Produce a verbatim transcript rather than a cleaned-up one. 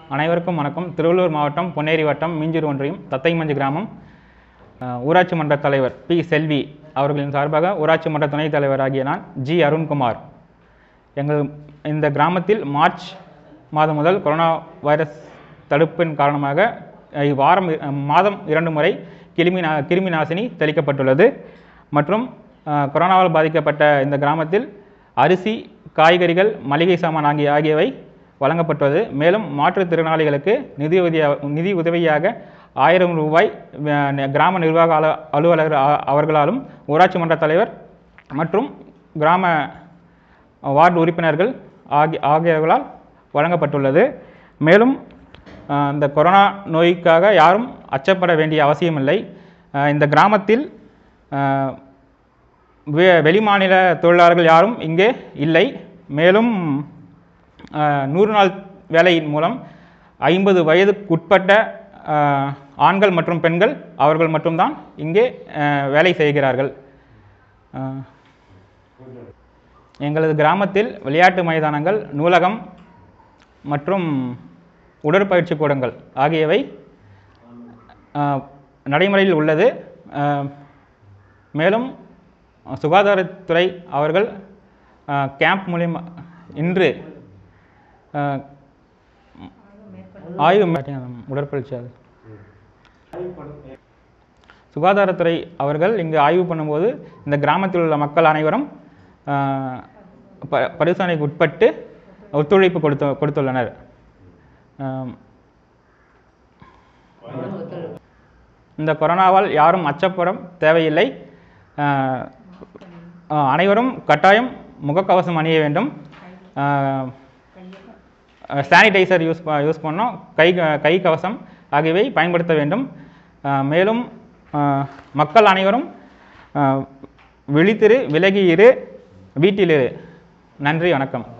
அனைவருக்கும் வணக்கம். திருவள்ளூர் மாவட்டம் பொன்னேரி வட்டம் மீஞ்சூர் ஒன்றியம் தத்தைமஞ்சு கிராமம் ஊராட்சி மன்ற தலைவர் பி செல்வி அவர்களின் சார்பாக ஊராட்சி மன்ற துணைத் தலைவராகிய நான் ஜி அருண்குமார். எங்கள் இந்த கிராமத்தில் மார்ச் மாதம் முதல் கொரோனா வைரஸ் தடுப்பின் காரணமாக வாரம் மாதம் இரண்டு முறை கிருமி நா கிருமி நாசினி தெளிக்கப்பட்டுள்ளது. மற்றும் கொரோனாவால் பாதிக்கப்பட்ட இந்த கிராமத்தில் அரிசி, காய்கறிகள், மளிகை சாமான் ஆகிய ஆகியவை வழங்கப்பட்டுள்ளது. மேலும் மாற்றுத்திறனாளிகளுக்கு நிதி உதவியா நிதி உதவியாக ஆயிரம் ரூபாய் கிராம நிர்வாக அல அலுவலர் அவர்களாலும் ஊராட்சி மன்ற தலைவர் மற்றும் கிராம வார்டு உறுப்பினர்கள் ஆகிய ஆகியவர்களால் வழங்கப்பட்டுள்ளது. மேலும் இந்த கொரோனா நோய்க்காக யாரும் அச்சப்பட வேண்டிய அவசியமில்லை. இந்த கிராமத்தில் வெ வெளிமாநில தொழிலாளர்கள் யாரும் இங்கே இல்லை. மேலும் நூறு நாள் வேலையின் மூலம் ஐம்பது வயதுக்குட்பட்ட ஆண்கள் மற்றும் பெண்கள் அவர்கள் மட்டும்தான் இங்கே வேலை செய்கிறார்கள். எங்களது கிராமத்தில் விளையாட்டு மைதானங்கள், நூலகம் மற்றும் உடற்பயிற்சி கூடங்கள் ஆகியவை நடைமுறையில் உள்ளது. மேலும் சுகாதாரத்துறை அவர்கள் கேம்ப் மூலியமா இன்று ஆய்வு உடற்பயிற்சி சுகாதாரத்துறை அவர்கள் இங்கு ஆய்வு பண்ணும்போது இந்த கிராமத்தில் உள்ள மக்கள் அனைவரும் பரிசோதனைக்கு உட்பட்டு ஒத்துழைப்பு கொடுத்து கொடுத்துள்ளனர். இந்த கொரோனாவால் யாரும் அச்சப்பட தேவையில்லை. அனைவரும் கட்டாயம் முகக்கவசம் அணிய வேண்டும். சானிடைசர் யூஸ் யூஸ் பண்ணோம். கை கை கவசம் ஆகியவை பயன்படுத்த வேண்டும். மேலும் மக்கள் அனைவரும் விழித்திரு, விலகி இரு, வீட்டிலிரு. நன்றி, வணக்கம்.